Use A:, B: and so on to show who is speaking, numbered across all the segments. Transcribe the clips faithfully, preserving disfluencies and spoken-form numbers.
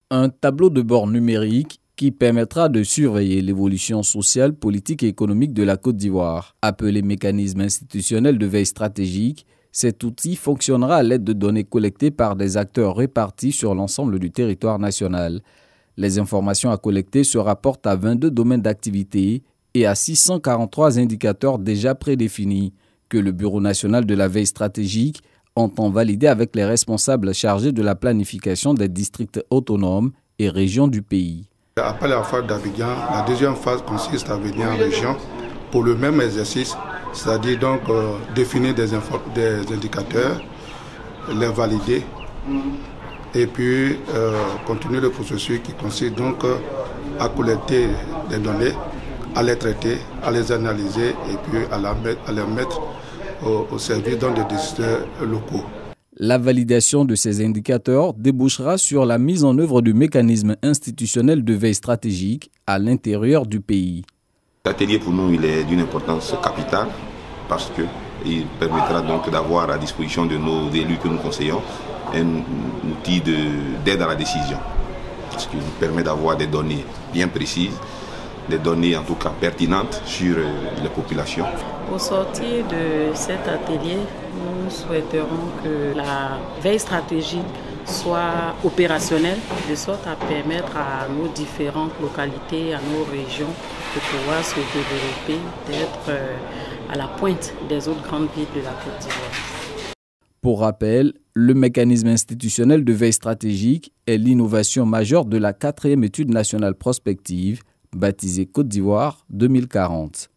A: Un tableau de bord numérique qui permettra de surveiller l'évolution sociale, politique et économique de la Côte d'Ivoire. Appelé mécanisme institutionnel de veille stratégique, cet outil fonctionnera à l'aide de données collectées par des acteurs répartis sur l'ensemble du territoire national. Les informations à collecter se rapportent à vingt-deux domaines d'activité et à six cent quarante-trois indicateurs déjà prédéfinis que le Bureau national de la veille stratégique entend valider avec les responsables chargés de la planification des districts autonomes et régions du pays.
B: Après la phase d'Abidjan, la deuxième phase consiste à venir en région pour le même exercice, c'est-à-dire donc euh, définir des, des indicateurs, les valider et puis euh, continuer le processus qui consiste donc euh, à collecter des données, à les traiter, à les analyser et puis à, la mettre, à les mettre au, au service dans des districts locaux.
A: La validation de ces indicateurs débouchera sur la mise en œuvre du mécanisme institutionnel de veille stratégique à l'intérieur du pays.
C: L'atelier pour nous il est d'une importance capitale parce qu'il permettra donc d'avoir à disposition de nos élus que nous conseillons un outil d'aide à la décision. Ce qui nous permet d'avoir des données bien précises, des données en tout cas pertinentes sur les populations.
D: Au sortir de cet atelier, nous souhaiterons que la veille stratégique soit opérationnelle, de sorte à permettre à nos différentes localités, à nos régions de pouvoir se développer, d'être à la pointe des autres grandes villes de la Côte d'Ivoire.
A: Pour rappel, le mécanisme institutionnel de veille stratégique est l'innovation majeure de la quatrième étude nationale prospective, baptisée Côte d'Ivoire deux mille quarante.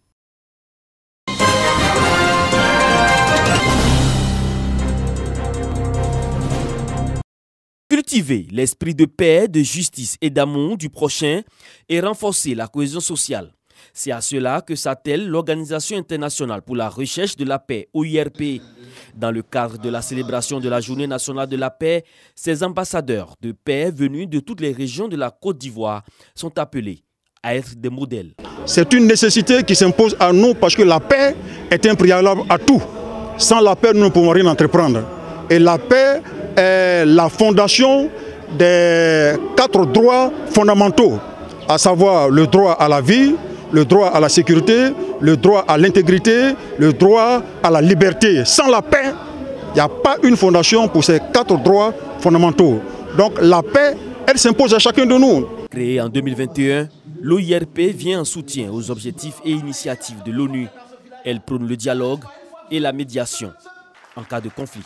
E: Cultiver l'esprit de paix, de justice et d'amour du prochain et renforcer la cohésion sociale. C'est à cela que s'attelle l'Organisation internationale pour la recherche de la paix, O I R P. Dans le cadre de la célébration de la Journée nationale de la paix, ces ambassadeurs de paix venus de toutes les régions de la Côte d'Ivoire sont appelés à être des modèles.
F: C'est une nécessité qui s'impose à nous parce que la paix est un préalable à tout. Sans la paix, nous ne pouvons rien entreprendre. Et la paix est la fondation des quatre droits fondamentaux, à savoir le droit à la vie, le droit à la sécurité, le droit à l'intégrité, le droit à la liberté. Sans la paix, il n'y a pas une fondation pour ces quatre droits fondamentaux. Donc la paix, elle s'impose à chacun de nous.
E: Créée en deux mille vingt et un, l'O I R P vient en soutien aux objectifs et initiatives de l'ONU. Elle prône le dialogue et la médiation en cas de conflit.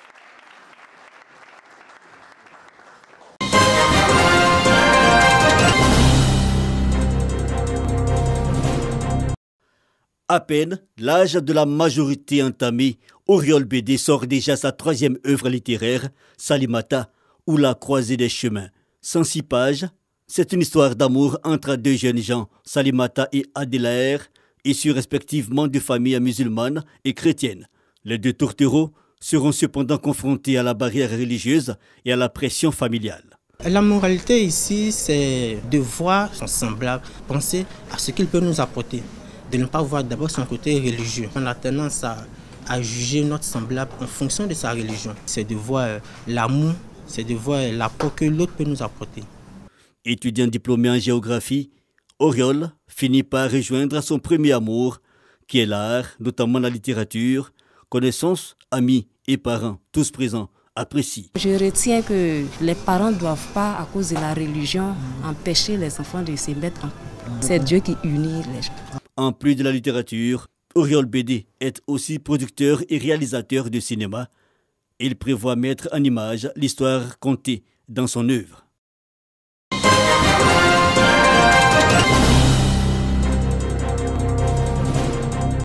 G: À peine l'âge de la majorité entamé, Oriol Bédé sort déjà sa troisième œuvre littéraire, Salimata, ou La croisée des chemins. cent six pages, c'est une histoire d'amour entre deux jeunes gens, Salimata et Adelaer, issus respectivement de familles musulmanes et chrétiennes. Les deux tourtereaux seront cependant confrontés à la barrière religieuse et à la pression familiale.
H: La moralité ici, c'est de voir son semblable, penser à ce qu'il peut nous apporter. De ne pas voir d'abord son côté religieux. On a tendance à, à juger notre semblable en fonction de sa religion. C'est de voir euh, l'amour, c'est de voir l'apport que l'autre peut nous apporter.
G: Étudiant diplômé en géographie, Oriol finit par rejoindre son premier amour, qui est l'art, notamment la littérature. Connaissances, amis et parents, tous présents, apprécient.
I: Je retiens que les parents ne doivent pas, à cause de la religion, empêcher les enfants de se mettre en couple. C'est Dieu qui unit les gens.
G: En plus de la littérature, Oriol Bédé est aussi producteur et réalisateur de cinéma. Il prévoit mettre en image l'histoire contée dans son œuvre.